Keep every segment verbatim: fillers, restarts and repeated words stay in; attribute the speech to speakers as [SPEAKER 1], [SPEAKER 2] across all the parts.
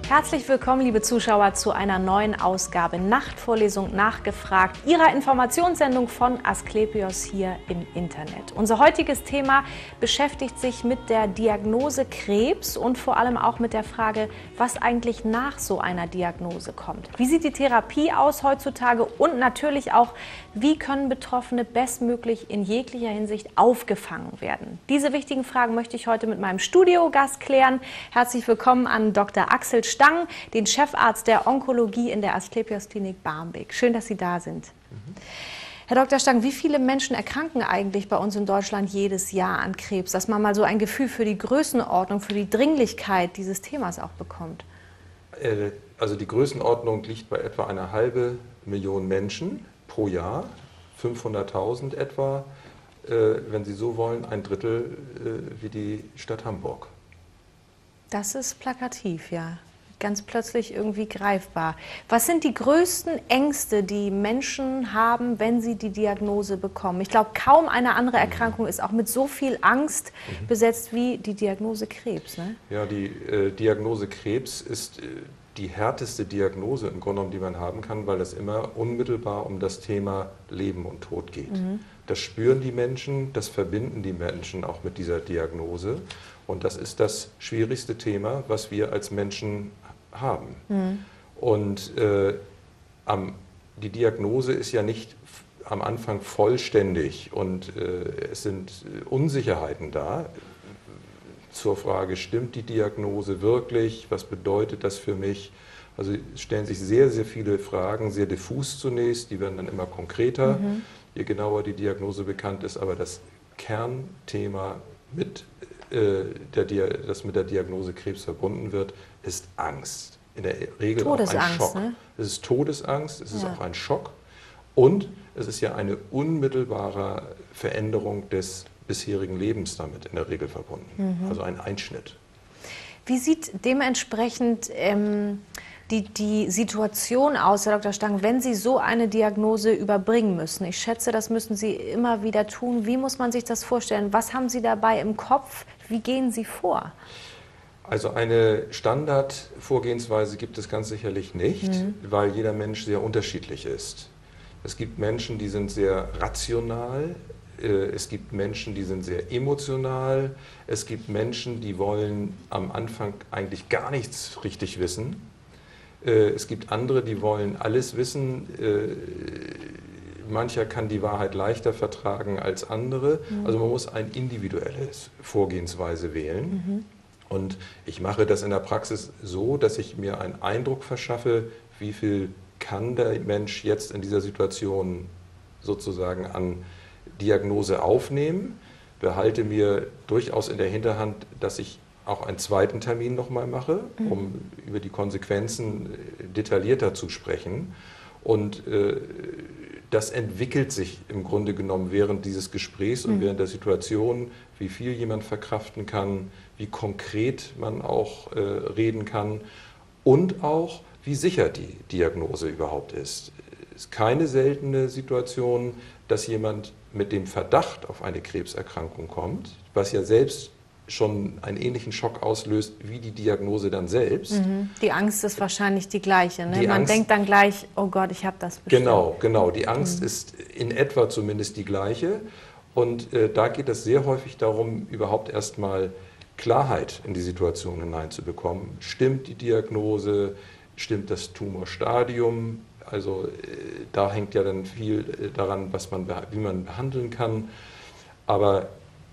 [SPEAKER 1] Herzlich willkommen, liebe Zuschauer, zu einer neuen Ausgabe Nachtvorlesung nachgefragt, Ihrer Informationssendung von Asklepios hier im Internet. Unser heutiges Thema beschäftigt sich mit der Diagnose Krebs und vor allem auch mit der Frage, was eigentlich nach so einer Diagnose kommt. Wie sieht die Therapie aus heutzutage und natürlich auch, wie können Betroffene bestmöglich in jeglicher Hinsicht aufgefangen werden? Diese wichtigen Fragen möchte ich heute mit meinem Studiogast klären. Herzlich willkommen an Doktor Axel Stang, den Chefarzt der Onkologie in der Asklepios Klinik Barmbek. Schön, dass Sie da sind. Mhm. Herr Doktor Stang, wie viele Menschen erkranken eigentlich bei uns in Deutschland jedes Jahr an Krebs, dass man mal so ein Gefühl für die Größenordnung, für die Dringlichkeit dieses Themas auch bekommt?
[SPEAKER 2] Also die Größenordnung liegt bei etwa einer halbe Million Menschen pro Jahr, fünfhunderttausend etwa, wenn Sie so wollen, ein Drittel wie die Stadt Hamburg.
[SPEAKER 1] Das ist plakativ, ja. Ganz plötzlich irgendwie greifbar. Was sind die größten Ängste, die Menschen haben, wenn sie die Diagnose bekommen? Ich glaube, kaum eine andere Erkrankung ist auch mit so viel Angst mhm. besetzt wie die Diagnose Krebs. Ne?
[SPEAKER 2] Ja, die äh, Diagnose Krebs ist äh, die härteste Diagnose im Grunde genommen, die man haben kann, weil es immer unmittelbar um das Thema Leben und Tod geht. Mhm. Das spüren die Menschen, das verbinden die Menschen auch mit dieser Diagnose. Und das ist das schwierigste Thema, was wir als Menschen haben. Mhm. Und äh, am, die Diagnose ist ja nicht am Anfang vollständig und äh, es sind Unsicherheiten da zur Frage, stimmt die Diagnose wirklich, was bedeutet das für mich? Also es stellen sich sehr, sehr viele Fragen, sehr diffus zunächst, die werden dann immer konkreter, mhm. je genauer die Diagnose bekannt ist, aber das Kernthema, mit, äh, der, das mit der Diagnose Krebs verbunden wird, ist Angst. In der Regel
[SPEAKER 1] Todesangst,
[SPEAKER 2] auch ein Schock. Ne? Es ist Todesangst, es ist ja. auch ein Schock und es ist ja eine unmittelbare Veränderung des bisherigen Lebens damit in der Regel verbunden, mhm. also ein Einschnitt.
[SPEAKER 1] Wie sieht dementsprechend ähm, die, die Situation aus, Herr Doktor Stang, wenn Sie so eine Diagnose überbringen müssen? Ich schätze, das müssen Sie immer wieder tun. Wie muss man sich das vorstellen? Was haben Sie dabei im Kopf? Wie gehen Sie vor?
[SPEAKER 2] Also eine Standardvorgehensweise gibt es ganz sicherlich nicht, mhm. weil jeder Mensch sehr unterschiedlich ist. Es gibt Menschen, die sind sehr rational, es gibt Menschen, die sind sehr emotional, es gibt Menschen, die wollen am Anfang eigentlich gar nichts richtig wissen. Es gibt andere, die wollen alles wissen. Mancher kann die Wahrheit leichter vertragen als andere. Mhm. Also man muss eine individuelle Vorgehensweise wählen. Mhm. Und ich mache das in der Praxis so, dass ich mir einen Eindruck verschaffe, wie viel kann der Mensch jetzt in dieser Situation sozusagen an Diagnose aufnehmen, behalte mir durchaus in der Hinterhand, dass ich auch einen zweiten Termin nochmal mache, mhm. um über die Konsequenzen detaillierter zu sprechen. Und äh, das entwickelt sich im Grunde genommen während dieses Gesprächs und mhm. während der Situation, wie viel jemand verkraften kann, wie konkret man auch äh, reden kann und auch, wie sicher die Diagnose überhaupt ist. Es ist keine seltene Situation, dass jemand mit dem Verdacht auf eine Krebserkrankung kommt, was ja selbst schon einen ähnlichen Schock auslöst wie die Diagnose dann selbst.
[SPEAKER 1] Mhm. Die Angst ist wahrscheinlich die gleiche. Ne?
[SPEAKER 2] Die
[SPEAKER 1] Man
[SPEAKER 2] Angst,
[SPEAKER 1] denkt dann gleich, oh Gott, ich habe das bestimmt.
[SPEAKER 2] Genau, genau. Die Angst mhm. ist in etwa zumindest die gleiche. Und äh, da geht es sehr häufig darum, überhaupt erstmal Klarheit in die Situation hineinzubekommen. Stimmt die Diagnose? Stimmt das Tumorstadium? Also äh, da hängt ja dann viel äh, daran, was man, wie man behandeln kann. Aber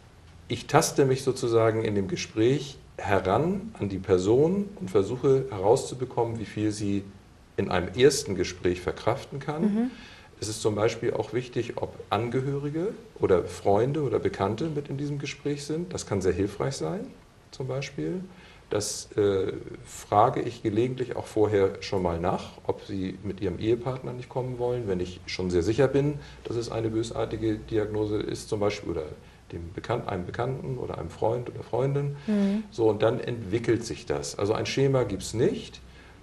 [SPEAKER 2] ich taste mich sozusagen in dem Gespräch heran an die Person und versuche herauszubekommen, wie viel sie in einem ersten Gespräch verkraften kann. Mhm. Es ist zum Beispiel auch wichtig, ob Angehörige oder Freunde oder Bekannte mit in diesem Gespräch sind. Das kann sehr hilfreich sein, zum Beispiel. Das äh, frage ich gelegentlich auch vorher schon mal nach, ob sie mit ihrem Ehepartner nicht kommen wollen, wenn ich schon sehr sicher bin, dass es eine bösartige Diagnose ist, zum Beispiel, oder dem Bekan- einem Bekannten oder einem Freund oder Freundin. Mhm. So, und dann entwickelt sich das. Also ein Schema gibt es nicht.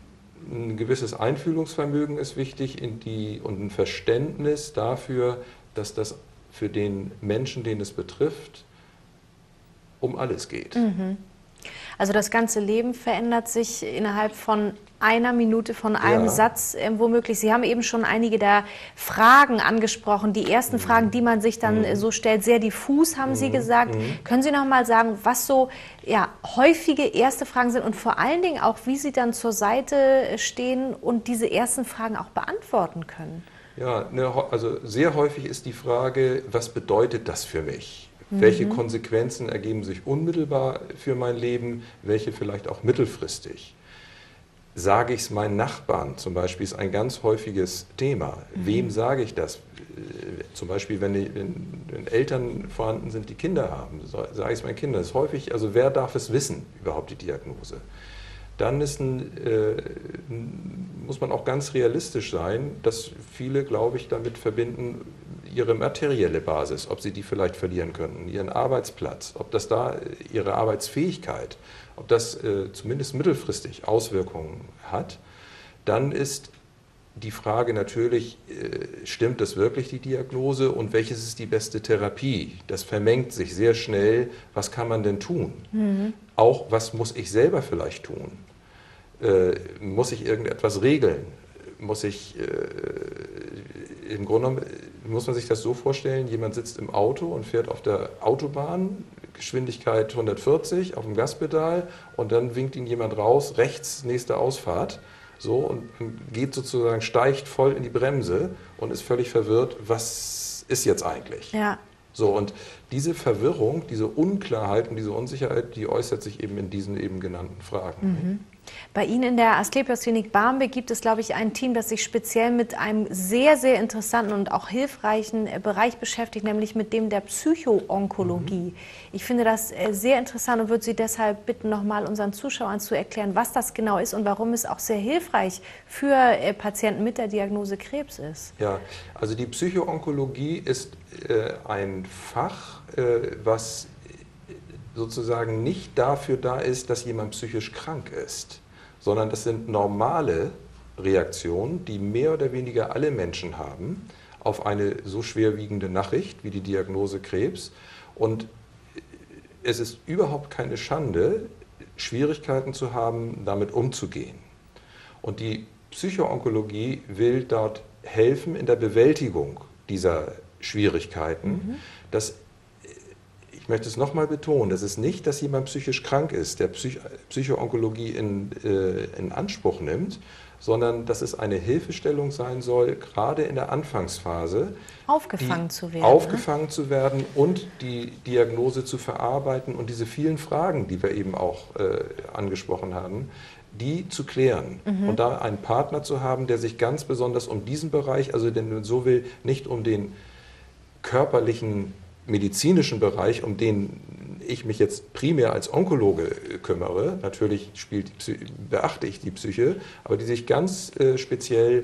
[SPEAKER 2] Ein gewisses Einfühlungsvermögen ist wichtig in die, und ein Verständnis dafür, dass das für den Menschen, den es betrifft, um alles geht.
[SPEAKER 1] Mhm. Also das ganze Leben verändert sich innerhalb von einer Minute, von einem
[SPEAKER 2] Ja.
[SPEAKER 1] Satz äh, womöglich. Sie haben eben schon einige der Fragen angesprochen, die ersten mhm. Fragen, die man sich dann mhm. so stellt, sehr diffus, haben mhm. Sie gesagt. Mhm. Können Sie noch mal sagen, was so ja, häufige erste Fragen sind und vor allen Dingen auch, wie Sie dann zur Seite stehen und diese ersten Fragen auch beantworten können?
[SPEAKER 2] Ja, ne, also sehr häufig ist die Frage, was bedeutet das für mich? Welche mhm. Konsequenzen ergeben sich unmittelbar für mein Leben, welche vielleicht auch mittelfristig? Sage ich es meinen Nachbarn zum Beispiel, ist ein ganz häufiges Thema. Mhm. Wem sage ich das? Zum Beispiel, wenn, die, wenn, wenn Eltern vorhanden sind, die Kinder haben, sage ich es meinen Kindern. Das ist häufig, also wer darf es wissen, überhaupt die Diagnose? Dann ist ein, äh, muss man auch ganz realistisch sein, dass viele, glaube ich, damit verbinden, ihre materielle Basis, ob sie die vielleicht verlieren könnten, ihren Arbeitsplatz, ob das da ihre Arbeitsfähigkeit, ob das äh, zumindest mittelfristig Auswirkungen hat. Dann ist die Frage natürlich, äh, stimmt das wirklich, die Diagnose, und welches ist die beste Therapie? Das vermengt sich sehr schnell. Was kann man denn tun? Mhm. Auch, was muss ich selber vielleicht tun? Äh, muss ich irgendetwas regeln? Muss ich, äh, im Grunde genommen, muss man sich das so vorstellen, jemand sitzt im Auto und fährt auf der Autobahn, Geschwindigkeit hundertvierzig auf dem Gaspedal, und dann winkt ihn jemand raus, rechts, nächste Ausfahrt, so, und geht sozusagen, steigt voll in die Bremse und ist völlig verwirrt, was ist jetzt eigentlich? Ja. So, und diese Verwirrung, diese Unklarheit und diese Unsicherheit, die äußert sich eben in diesen eben genannten Fragen.
[SPEAKER 1] Mhm. Bei Ihnen in der Asklepios Klinik Barmbek gibt es, glaube ich, ein Team, das sich speziell mit einem sehr, sehr interessanten und auch hilfreichen Bereich beschäftigt, nämlich mit dem der Psychoonkologie. Mhm. Ich finde das sehr interessant und würde Sie deshalb bitten, nochmal unseren Zuschauern zu erklären, was das genau ist und warum es auch sehr hilfreich für Patienten mit der Diagnose Krebs ist.
[SPEAKER 2] Ja, also die Psychoonkologie ist äh, ein Fach, äh, was sozusagen nicht dafür da ist, dass jemand psychisch krank ist, sondern das sind normale Reaktionen, die mehr oder weniger alle Menschen haben auf eine so schwerwiegende Nachricht wie die Diagnose Krebs. Und es ist überhaupt keine Schande, Schwierigkeiten zu haben, damit umzugehen. Und die Psychoonkologie will dort helfen in der Bewältigung dieser Schwierigkeiten. Mhm. Das Ich möchte es nochmal betonen, das ist nicht, dass jemand psychisch krank ist, der Psych Psychoonkologie in, äh, in Anspruch nimmt, sondern dass es eine Hilfestellung sein soll, gerade in der Anfangsphase,
[SPEAKER 1] aufgefangen zu werden,
[SPEAKER 2] aufgefangen ne? zu werden und die Diagnose zu verarbeiten und diese vielen Fragen, die wir eben auch äh, angesprochen haben, die zu klären. Mhm. Und da einen Partner zu haben, der sich ganz besonders um diesen Bereich, also wenn man so will, nicht um den körperlichen medizinischen Bereich, um den ich mich jetzt primär als Onkologe kümmere, natürlich spielt, beachte ich die Psyche, aber die sich ganz äh, speziell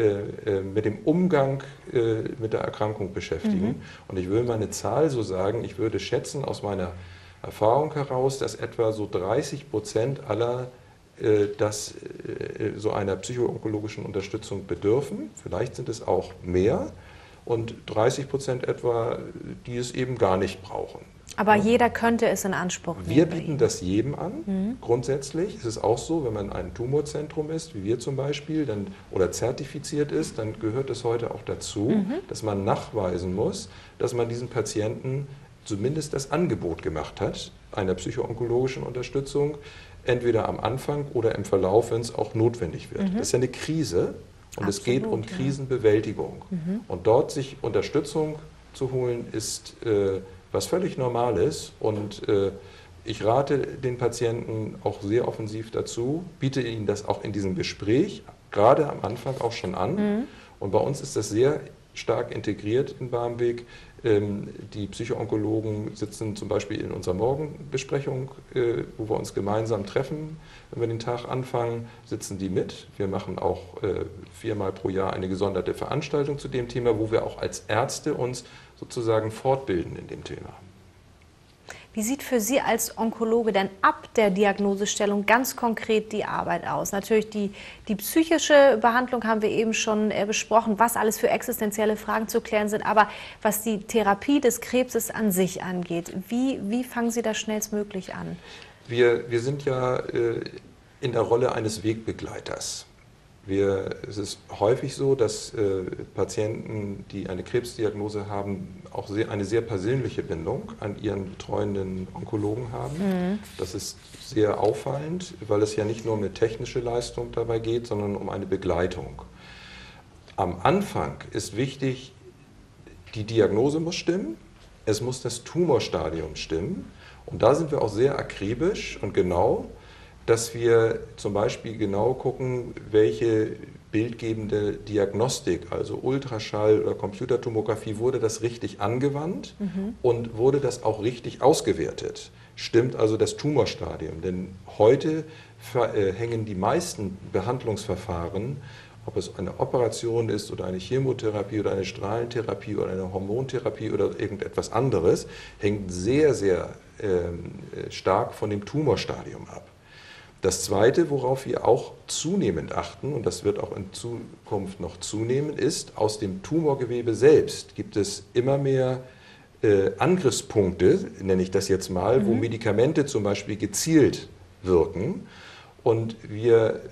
[SPEAKER 2] äh, mit dem Umgang äh, mit der Erkrankung beschäftigen. Mhm. Und ich will mal eine Zahl so sagen, ich würde schätzen aus meiner Erfahrung heraus, dass etwa so dreißig Prozent aller äh, das, äh, so einer psychoonkologischen Unterstützung bedürfen. Vielleicht sind es auch mehr. Und dreißig Prozent etwa, die es eben gar nicht brauchen.
[SPEAKER 1] Aber ja. jeder könnte es in Anspruch nehmen.
[SPEAKER 2] Wir bieten das jedem an, mhm. grundsätzlich. Es ist auch so, wenn man ein Tumorzentrum ist, wie wir zum Beispiel, dann, oder zertifiziert ist, dann gehört es heute auch dazu, mhm. dass man nachweisen muss, dass man diesen Patienten zumindest das Angebot gemacht hat, einer psychoonkologischen Unterstützung, entweder am Anfang oder im Verlauf, wenn es auch notwendig wird. Mhm. Das ist ja eine Krise. Und Absolut, es geht um ja. Krisenbewältigung. Mhm. Und dort sich Unterstützung zu holen, ist äh, was völlig Normales. Und äh, ich rate den Patienten auch sehr offensiv dazu, biete ihnen das auch in diesem Gespräch, gerade am Anfang auch schon an. Mhm. Und bei uns ist das sehr stark integriert in Barmbek. Ähm, die Psychoonkologen sitzen zum Beispiel in unserer Morgenbesprechung, äh, wo wir uns gemeinsam treffen. Wenn wir den Tag anfangen, sitzen die mit. Wir machen auch äh, viermal pro Jahr eine gesonderte Veranstaltung zu dem Thema, wo wir auch als Ärzte uns sozusagen fortbilden in dem Thema.
[SPEAKER 1] Wie sieht für Sie als Onkologe denn ab der Diagnosestellung ganz konkret die Arbeit aus? Natürlich die, die psychische Behandlung haben wir eben schon äh, besprochen, was alles für existenzielle Fragen zu klären sind. Aber was die Therapie des Krebses an sich angeht, wie, wie fangen Sie das schnellstmöglich an?
[SPEAKER 2] Wir, wir sind ja äh, in der Rolle eines Wegbegleiters. Wir, es ist häufig so, dass äh, Patienten, die eine Krebsdiagnose haben, auch sehr, eine sehr persönliche Bindung an ihren betreuenden Onkologen haben. Mhm. Das ist sehr auffallend, weil es ja nicht nur um eine technische Leistung dabei geht, sondern um eine Begleitung. Am Anfang ist wichtig, die Diagnose muss stimmen, es muss das Tumorstadium stimmen. Und da sind wir auch sehr akribisch und genau, dass wir zum Beispiel genau gucken, welche bildgebende Diagnostik, also Ultraschall oder Computertomographie, wurde das richtig angewandt mhm. und wurde das auch richtig ausgewertet. Stimmt also das Tumorstadium? Denn heute hängen die meisten Behandlungsverfahren, ob es eine Operation ist oder eine Chemotherapie oder eine Strahlentherapie oder eine Hormontherapie oder irgendetwas anderes, hängt sehr, sehr äh, stark von dem Tumorstadium ab. Das Zweite, worauf wir auch zunehmend achten, und das wird auch in Zukunft noch zunehmen, ist, aus dem Tumorgewebe selbst gibt es immer mehr äh, Angriffspunkte, nenne ich das jetzt mal, mhm. wo Medikamente zum Beispiel gezielt wirken. Und wir,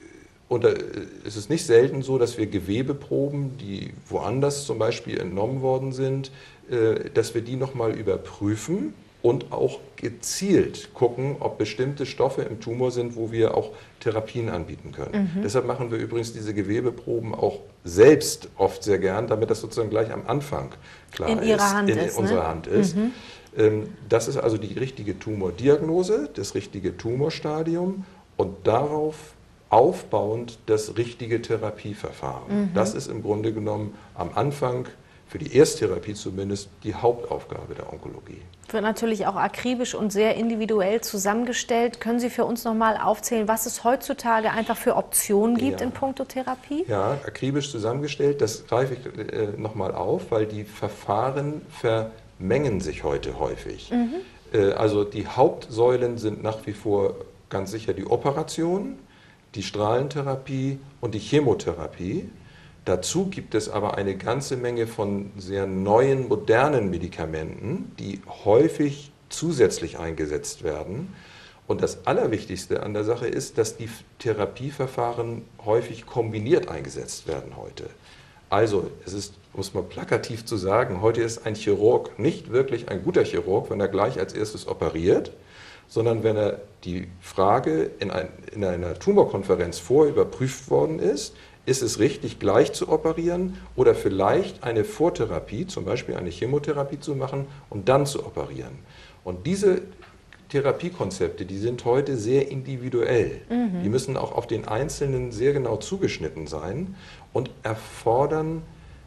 [SPEAKER 2] und es ist nicht selten so, dass wir Gewebeproben, die woanders zum Beispiel entnommen worden sind, äh, dass wir die nochmal überprüfen. Und auch gezielt gucken, ob bestimmte Stoffe im Tumor sind, wo wir auch Therapien anbieten können. Mhm. Deshalb machen wir übrigens diese Gewebeproben auch selbst oft sehr gern, damit das sozusagen gleich am Anfang klar
[SPEAKER 1] in
[SPEAKER 2] ist,
[SPEAKER 1] ihrer Hand
[SPEAKER 2] in
[SPEAKER 1] ist,
[SPEAKER 2] unserer
[SPEAKER 1] ne?
[SPEAKER 2] Hand ist.
[SPEAKER 1] Mhm.
[SPEAKER 2] Das ist also die richtige Tumordiagnose, das richtige Tumorstadium und darauf aufbauend das richtige Therapieverfahren. Mhm. Das ist im Grunde genommen am Anfang, für die Ersttherapie zumindest, die Hauptaufgabe der Onkologie.
[SPEAKER 1] Wird natürlich auch akribisch und sehr individuell zusammengestellt. Können Sie für uns noch mal aufzählen, was es heutzutage einfach für Optionen gibt ja. in puncto Therapie?
[SPEAKER 2] Ja, akribisch zusammengestellt, das greife ich äh, noch mal auf, weil die Verfahren vermengen sich heute häufig. Mhm. Äh, also die Hauptsäulen sind nach wie vor ganz sicher die Operation, die Strahlentherapie und die Chemotherapie. Dazu gibt es aber eine ganze Menge von sehr neuen, modernen Medikamenten, die häufig zusätzlich eingesetzt werden. Und das Allerwichtigste an der Sache ist, dass die Therapieverfahren häufig kombiniert eingesetzt werden heute. Also, es ist, muss man plakativ zu sagen, heute ist ein Chirurg nicht wirklich ein guter Chirurg, wenn er gleich als erstes operiert, sondern wenn er die Frage in, ein, in einer Tumorkonferenz vorher überprüft worden ist, ist es richtig, gleich zu operieren oder vielleicht eine Vortherapie, zum Beispiel eine Chemotherapie zu machen und dann zu operieren. Und diese Therapiekonzepte, die sind heute sehr individuell. Mhm. Die müssen auch auf den Einzelnen sehr genau zugeschnitten sein und erfordern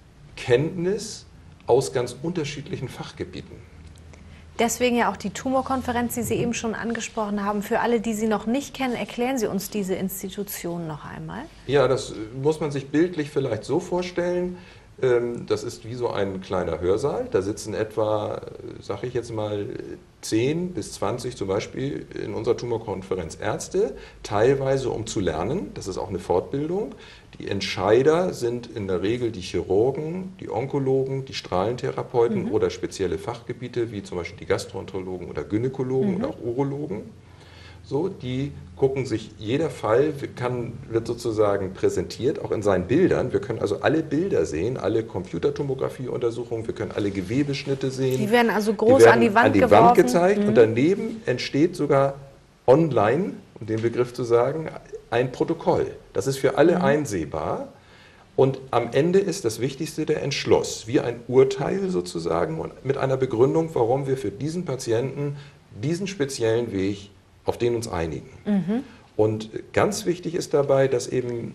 [SPEAKER 2] Kenntnis aus ganz unterschiedlichen Fachgebieten.
[SPEAKER 1] Deswegen ja auch die Tumorkonferenz, die Sie eben schon angesprochen haben. Für alle, die Sie noch nicht kennen, erklären Sie uns diese Institution noch einmal.
[SPEAKER 2] Ja, das muss man sich bildlich vielleicht so vorstellen. Das ist wie so ein kleiner Hörsaal. Da sitzen etwa, sage ich jetzt mal, zehn bis zwanzig zum Beispiel in unserer Tumorkonferenz Ärzte, teilweise um zu lernen. Das ist auch eine Fortbildung. Die Entscheider sind in der Regel die Chirurgen, die Onkologen, die Strahlentherapeuten mhm. oder spezielle Fachgebiete, wie zum Beispiel die Gastroenterologen oder Gynäkologen mhm. oder auch Urologen. So, die gucken sich, jeder Fall kann, wird sozusagen präsentiert, auch in seinen Bildern. Wir können also alle Bilder sehen, alle Computertomographie-Untersuchungen, wir können alle Gewebeschnitte sehen.
[SPEAKER 1] Die werden also groß die werden an die Wand,
[SPEAKER 2] an die
[SPEAKER 1] geworfen.
[SPEAKER 2] Wand gezeigt
[SPEAKER 1] mhm.
[SPEAKER 2] und daneben entsteht sogar online, um den Begriff zu sagen, ein Protokoll. Das ist für alle mhm. einsehbar. Und am Ende ist das Wichtigste der Entschluss, wie ein Urteil sozusagen und mit einer Begründung, warum wir für diesen Patienten diesen speziellen Weg auf den uns einigen. Mhm. Und ganz wichtig ist dabei, dass eben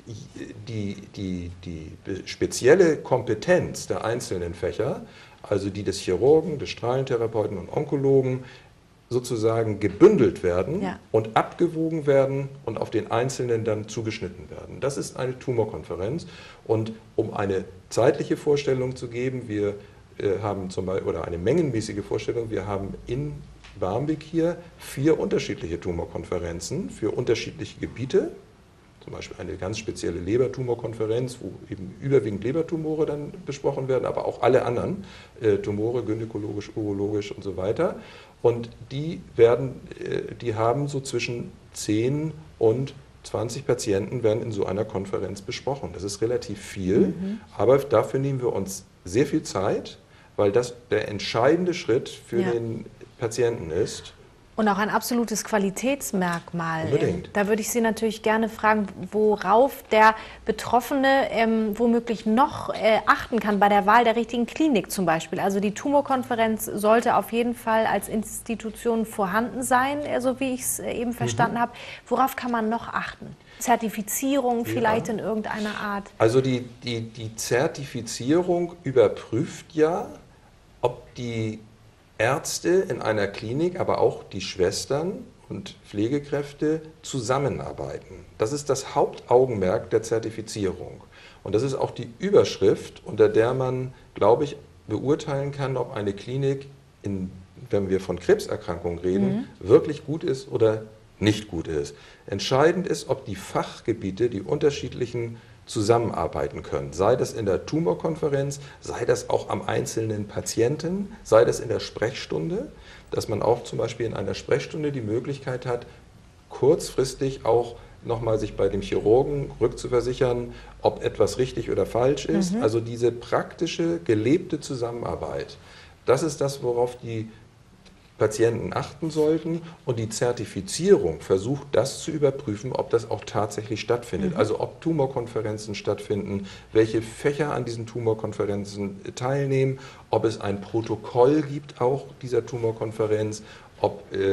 [SPEAKER 2] die, die, die spezielle Kompetenz der einzelnen Fächer, also die des Chirurgen, des Strahlentherapeuten und Onkologen, sozusagen gebündelt werden ja. und abgewogen werden und auf den Einzelnen dann zugeschnitten werden. Das ist eine Tumorkonferenz. Und um eine zeitliche Vorstellung zu geben, wir äh, haben zum Beispiel, oder eine mengenmäßige Vorstellung, wir haben in Barmbek hier vier unterschiedliche Tumorkonferenzen für unterschiedliche Gebiete. zum Beispiel eine ganz spezielle Lebertumorkonferenz, wo eben überwiegend Lebertumore dann besprochen werden, aber auch alle anderen äh, Tumore, gynäkologisch, urologisch und so weiter. Und die, werden, äh, die haben so zwischen zehn und zwanzig Patienten werden in so einer Konferenz besprochen. Das ist relativ viel, mhm. aber dafür nehmen wir uns sehr viel Zeit, weil das der entscheidende Schritt für ja. den Patienten ist.
[SPEAKER 1] Und auch ein absolutes Qualitätsmerkmal.
[SPEAKER 2] Unbedingt.
[SPEAKER 1] Da würde ich Sie natürlich gerne fragen, worauf der Betroffene ähm, womöglich noch äh, achten kann bei der Wahl der richtigen Klinik zum Beispiel. Also die Tumorkonferenz sollte auf jeden Fall als Institution vorhanden sein, so wie ich es eben verstanden mhm. habe. Worauf kann man noch achten? Zertifizierung vielleicht ja. in irgendeiner Art?
[SPEAKER 2] Also die, die, die Zertifizierung überprüft ja, ob die Ärzte in einer Klinik, aber auch die Schwestern und Pflegekräfte zusammenarbeiten. Das ist das Hauptaugenmerk der Zertifizierung. Und das ist auch die Überschrift, unter der man, glaube ich, beurteilen kann, ob eine Klinik, in, wenn wir von Krebserkrankungen reden, mhm. wirklich gut ist oder nicht gut ist. Entscheidend ist, ob die Fachgebiete, die unterschiedlichen zusammenarbeiten können. Sei das in der Tumorkonferenz, sei das auch am einzelnen Patienten, sei das in der Sprechstunde, dass man auch zum Beispiel in einer Sprechstunde die Möglichkeit hat, kurzfristig auch nochmal sich bei dem Chirurgen rückzuversichern, ob etwas richtig oder falsch ist. Mhm. Also diese praktische, gelebte Zusammenarbeit, das ist das, worauf die Patienten achten sollten, und die Zertifizierung versucht, das zu überprüfen, ob das auch tatsächlich stattfindet. Mhm. Also ob Tumorkonferenzen stattfinden, welche Fächer an diesen Tumorkonferenzen teilnehmen, ob es ein Protokoll gibt auch dieser Tumorkonferenz, ob äh,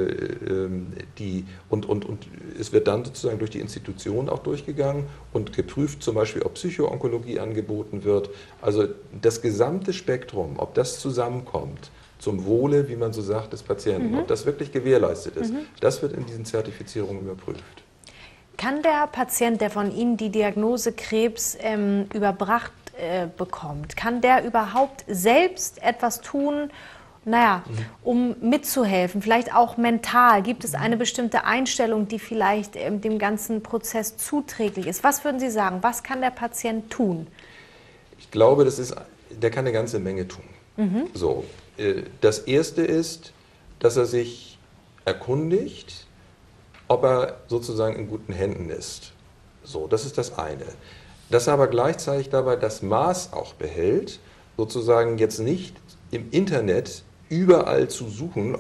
[SPEAKER 2] äh, die und, und, und es wird dann sozusagen durch die Institution auch durchgegangen und geprüft, zum Beispiel, ob Psychoonkologie angeboten wird. Also das gesamte Spektrum, ob das zusammenkommt, zum Wohle, wie man so sagt, des Patienten, mhm. ob das wirklich gewährleistet ist, mhm. das wird in diesen Zertifizierungen überprüft.
[SPEAKER 1] Kann der Patient, der von Ihnen die Diagnose Krebs ähm, überbracht äh, bekommt, kann der überhaupt selbst etwas tun, naja, mhm. um mitzuhelfen, vielleicht auch mental? Gibt es eine bestimmte Einstellung, die vielleicht ähm, dem ganzen Prozess zuträglich ist? Was würden Sie sagen, was kann der Patient tun?
[SPEAKER 2] Ich glaube, das ist, der kann eine ganze Menge tun. Mhm. So. Das Erste ist, dass er sich erkundigt, ob er sozusagen in guten Händen ist. So, das ist das eine. Dass er aber gleichzeitig dabei das Maß auch behält, sozusagen jetzt nicht im Internet überall zu suchen,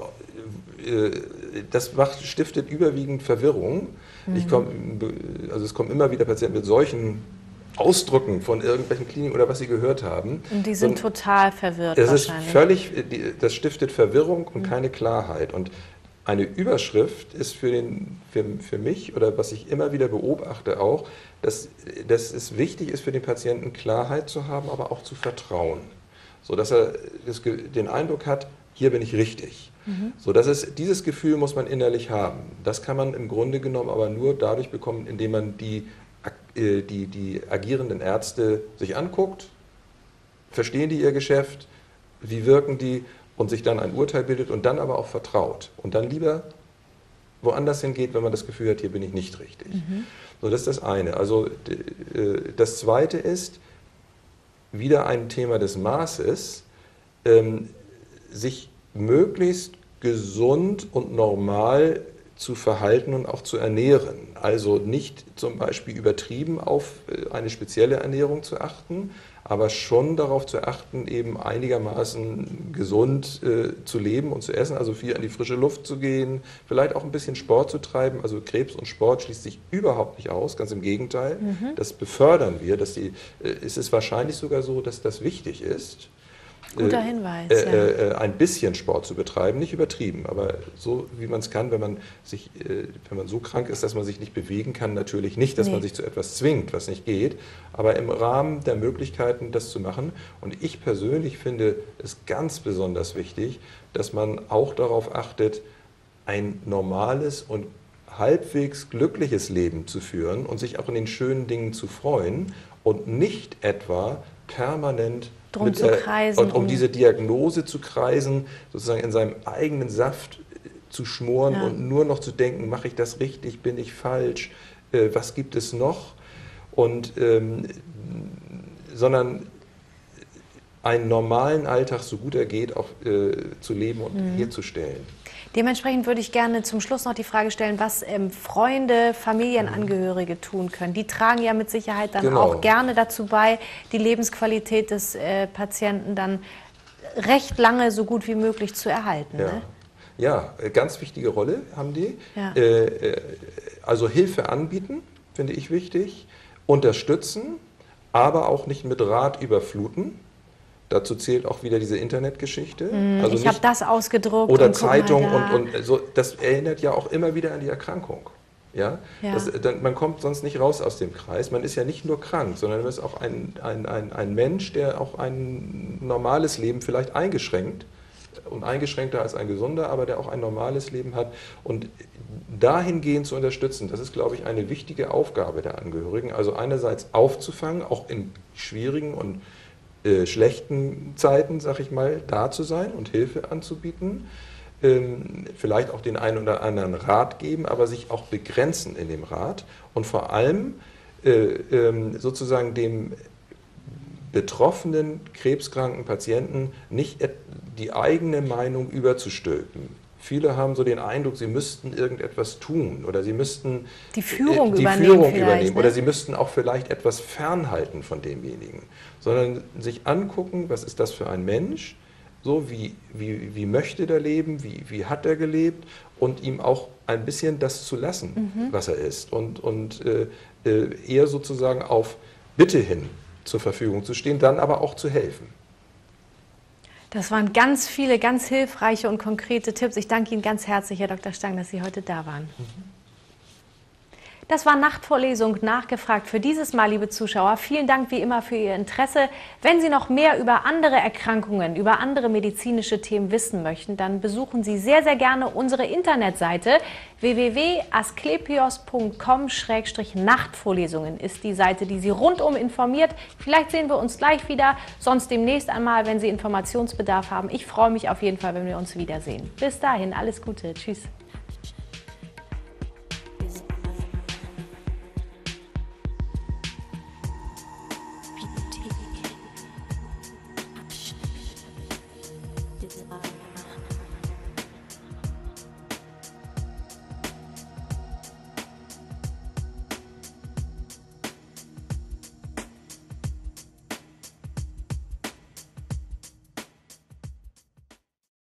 [SPEAKER 2] das macht, stiftet überwiegend Verwirrung. Mhm. Ich komm, also es kommen immer wieder Patienten mit solchen Ausdrücken von irgendwelchen Kliniken oder was sie gehört haben.
[SPEAKER 1] Und die sind und total verwirrt
[SPEAKER 2] das
[SPEAKER 1] wahrscheinlich.
[SPEAKER 2] Ist völlig, das stiftet Verwirrung und mhm. keine Klarheit. Und eine Überschrift ist für, den, für, für mich, oder was ich immer wieder beobachte auch, dass, dass es wichtig ist für den Patienten, Klarheit zu haben, aber auch zu vertrauen. So dass er das, den Eindruck hat, hier bin ich richtig. Mhm. So, das ist, dieses Gefühl muss man innerlich haben. Das kann man im Grunde genommen aber nur dadurch bekommen, indem man die Die, die agierenden Ärzte sich anguckt, verstehen die ihr Geschäft, wie wirken die, und sich dann ein Urteil bildet und dann aber auch vertraut. Und dann lieber woanders hingeht, wenn man das Gefühl hat, hier bin ich nicht richtig. Mhm. So, das ist das eine. Also das Zweite ist, wieder ein Thema des Maßes, ähm, sich möglichst gesund und normal zu verhalten und auch zu ernähren. Also nicht zum Beispiel übertrieben auf eine spezielle Ernährung zu achten, aber schon darauf zu achten, eben einigermaßen gesund äh, zu leben und zu essen, also viel an die frische Luft zu gehen, vielleicht auch ein bisschen Sport zu treiben. Also Krebs und Sport schließt sich überhaupt nicht aus, ganz im Gegenteil. Mhm. Das befördern wir. Dass die, äh, es ist wahrscheinlich sogar so, dass das wichtig ist.
[SPEAKER 1] Guter Hinweis.
[SPEAKER 2] Äh, äh, äh, ein bisschen Sport zu betreiben, nicht übertrieben, aber so wie man es kann, wenn man sich, äh, wenn man so krank ist, dass man sich nicht bewegen kann, natürlich nicht, dass nee. man sich zu etwas zwingt, was nicht geht, aber im Rahmen der Möglichkeiten, das zu machen. Und ich persönlich finde es ganz besonders wichtig, dass man auch darauf achtet, ein normales und halbwegs glückliches Leben zu führen und sich auch in den schönen Dingen zu freuen und nicht etwa permanent
[SPEAKER 1] Drum
[SPEAKER 2] mit,
[SPEAKER 1] zu kreisen.
[SPEAKER 2] Und um diese Diagnose zu kreisen, sozusagen in seinem eigenen Saft zu schmoren ja. und nur noch zu denken, mache ich das richtig, bin ich falsch. äh, was gibt es noch, und, ähm, sondern einen normalen Alltag, so gut er geht, auch äh, zu leben und mhm. herzustellen.
[SPEAKER 1] Dementsprechend würde ich gerne zum Schluss noch die Frage stellen, was ähm, Freunde, Familienangehörige mhm. tun können. Die tragen ja mit Sicherheit dann genau. auch gerne dazu bei, die Lebensqualität des äh, Patienten dann recht lange so gut wie möglich zu erhalten.
[SPEAKER 2] Ja,
[SPEAKER 1] ne?
[SPEAKER 2] ja, ganz wichtige Rolle haben die.
[SPEAKER 1] Ja.
[SPEAKER 2] Äh, also Hilfe anbieten, finde ich wichtig, unterstützen, aber auch nicht mit Rat überfluten. Dazu zählt auch wieder diese Internetgeschichte.
[SPEAKER 1] Mm,
[SPEAKER 2] also
[SPEAKER 1] ich habe das ausgedruckt.
[SPEAKER 2] Oder und Zeitung da. und, und so. Das erinnert ja auch immer wieder an die Erkrankung. Ja?
[SPEAKER 1] Ja.
[SPEAKER 2] Das, dann, man kommt sonst nicht raus aus dem Kreis. Man ist ja nicht nur krank, sondern man ist auch ein, ein, ein, ein Mensch, der auch ein normales Leben vielleicht eingeschränkt und eingeschränkter als ein gesunder, aber der auch ein normales Leben hat. Und dahingehend zu unterstützen, das ist, glaube ich, eine wichtige Aufgabe der Angehörigen. Also einerseits aufzufangen, auch in schwierigen und äh, schlechten Zeiten, sag ich mal, da zu sein und Hilfe anzubieten. Ähm, vielleicht auch den einen oder anderen Rat geben, aber sich auch begrenzen in dem Rat. Und vor allem äh, ähm, sozusagen dem betroffenen, krebskranken Patienten nicht die eigene Meinung überzustülpen. Viele haben so den Eindruck, sie müssten irgendetwas tun oder sie müssten
[SPEAKER 1] die Führung,
[SPEAKER 2] äh, die
[SPEAKER 1] übernehmen,
[SPEAKER 2] Führung übernehmen
[SPEAKER 1] ne?
[SPEAKER 2] oder sie müssten auch vielleicht etwas fernhalten von demjenigen, sondern sich angucken, was ist das für ein Mensch, so wie, wie, wie möchte der leben, wie, wie hat er gelebt, und ihm auch ein bisschen das zu lassen, mhm. was er ist, und, und äh, eher sozusagen auf Bitte hin zur Verfügung zu stehen, dann aber auch zu helfen.
[SPEAKER 1] Das waren ganz viele, ganz hilfreiche und konkrete Tipps. Ich danke Ihnen ganz herzlich, Herr Doktor Stang, dass Sie heute da waren. Mhm. Das war Nachtvorlesung nachgefragt für dieses Mal, liebe Zuschauer. Vielen Dank wie immer für Ihr Interesse. Wenn Sie noch mehr über andere Erkrankungen, über andere medizinische Themen wissen möchten, dann besuchen Sie sehr, sehr gerne unsere Internetseite. w w w punkt asklepios punkt com Schrägstrich Nachtvorlesungen ist die Seite, die Sie rundum informiert. Vielleicht sehen wir uns gleich wieder, sonst demnächst einmal, wenn Sie Informationsbedarf haben. Ich freue mich auf jeden Fall, wenn wir uns wiedersehen. Bis dahin, alles Gute. Tschüss.